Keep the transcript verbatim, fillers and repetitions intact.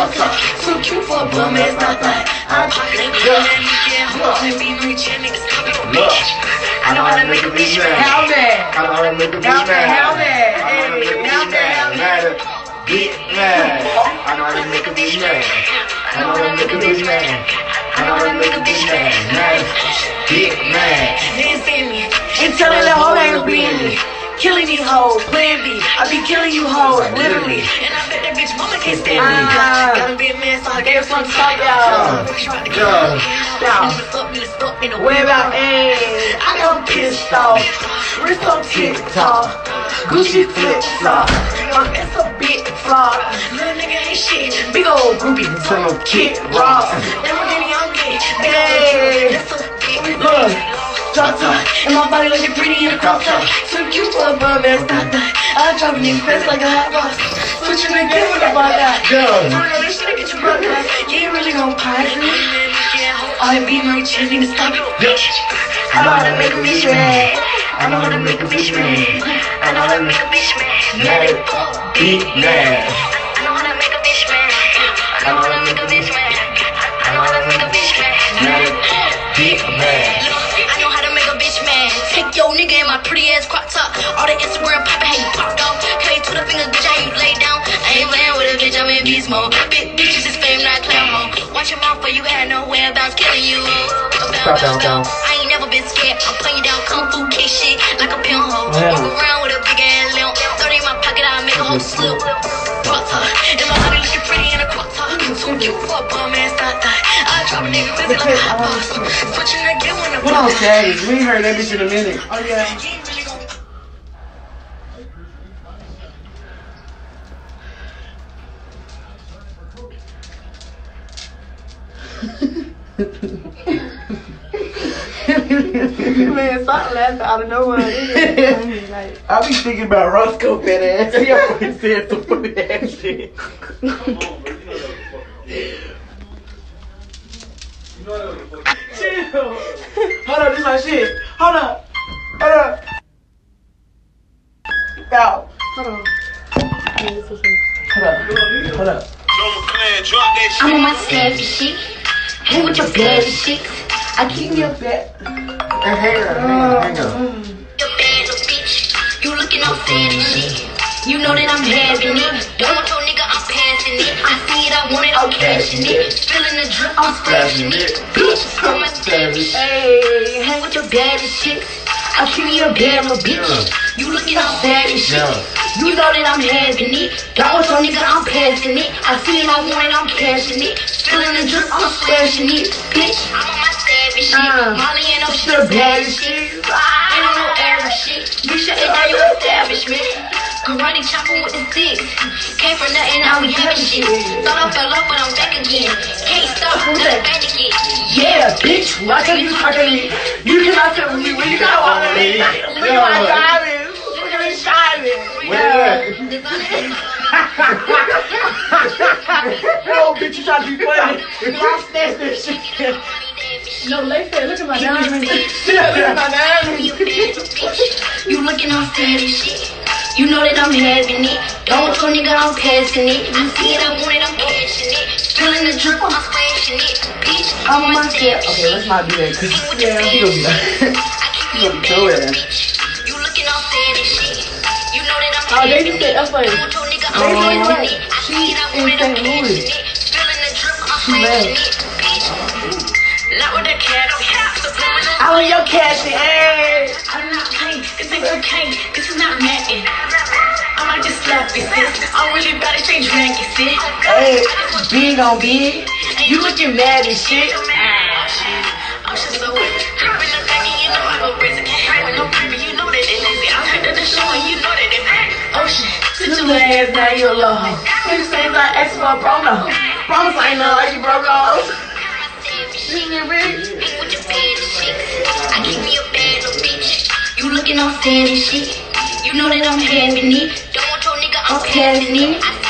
crop top. So cute for a bum ass not that. I Look, I know how to make a bitch mad. How bad? I know how to make a bitch mad. How bad? I know how to make a bitch mad. Mad. Get mad. I know how to make a bitch mad. I know how to make a bitch mad. I know how to make a bitch mad. Mad. Get mad. Didn't see me. And telling the whole ain't being me. Killing these hoes, plan B. I be killing you hoes, literally. And I bet that bitch mama can't stand me. Uh, Gotta be a man, so I gave her something to talk y'all. Yeah. Where about A? I got pissed off. Wrist on TikTok. Gucci flip flop. That's a big flop. Little nigga ain't shit. Big old groupie. Son of Kid Rock. Never get young kid. Hey. That's a big look. Drop top, and my body looking pretty in a crop top. So cute for a bum ass not that. I drop a nigga fast like a hot box. Switching again with a bug out. Yeah. This shit get you broke up. You ain't really gon' pie me. All that beat my chest need to stop it. I know how to make a bitch mad. I know how to make a bitch mad. I know how to make a bitch mad. Mad. Be mad. I know how to make a bitch mad. I know how to make a bitch mad. I know how to make a bitch mad. Mad. Be mad. Take your nigga in my pretty ass crop top. All the Instagram poppin', how you popped off. K to the fingers, bitch, how you lay down. I ain't playing with a bitch, I'm in beast mode. Big bitches is fame, not clown mode. Watch your mouth, for you had no whereabouts, killing you. Stop down, down. I ain't never been scared. I'm putting you down, kung fu kick shit like a pinhole. Walk around with a big ass limp. thirty in my pocket, I'll make a whole slip. Crop top, and my body looking pretty in a crop top. So cute for a bum ass, not that. I drop a nigga busy like a hot box. Switching again when I'm What on Saturday? We ain't heard that bitch in a minute. Oh yeah. Man, stop laughing out of nowhere. Like, I be thinking about Roscoe fat ass. He always said some funny ass shit. Chill. Hold up, this my shit. Hold up. Hold up. Out. Hold on. Hold up. Hold up. I'm on my savage shit. Hang with your bad shit. I keep me a bet. Hey, hang on, hang on. Your bad little bitch. You looking all sad and shit. You know that I'm having it. Don't want your nigga, I'm passing it. I see it, I want it, I'm cashing it. Feeling the drip, I'm splashing it. Bitch, I'm a savage. Hey, hang with your baddest shit. I treat you a bad little bitch. You looking all sad and shit. You know that I'm having it. Don't want your nigga, I'm passing it. I see it, I want it, I'm cashing it. Feeling the drip, I'm splashing it. Bitch, I'm on my savage shit. Molly ain't no shit, baddest shit. Ain't on no average shit. You should enter your establishment. Karate chopping with the sticks. Came from nothing, now we having shit. Thought I fell off, but I'm back again. Can't stop, just back again. Yeah, bitch, why can't you talk to me? You cannot tell me when you got all of me. Look at my diamonds. Look at me shining. Where No, bitch, you trying to be funny. I snatched this shit. No, they said, look at my diamonds. Look at my diamonds. You looking all sad and shit. You know that I'm having it. Don't want your nigga, I'm passing it. You see it, I want it, I'm cashing it. Feeling the drip, I'm splashing it. Bitch, I'm on my step. Okay, let's not do that, cause yeah, he gonna be like, he gonna be so ass. You looking all sad and shit. You know that I'm Oh, they just said, that's like, don't want your nigga, I'm passing it. I see it, I want it, I'm cashing it. Feeling the drip, I'm splashing it. Bitch, not with the cash. I want your cash, hey. I'm not paying. This ain't okay. This is not nothing. I might just slap it, sis. I'm really about to change rank, you see. hey, big on big. You looking mad as shit. I'm just so weird. Dripping the baggy, you know I go crazy. With no paper, you know that they lazy. I'm headed to the show and you know that they pack. Oh shit. Sit your ass now, you alone. You say like X for a promo. Promise I ain't know like you broke off. With your bad shit. I keep me a bad little bitch. You looking all sad and shit. You know that I'm having it. Don't want your nigga, I'm passing it. I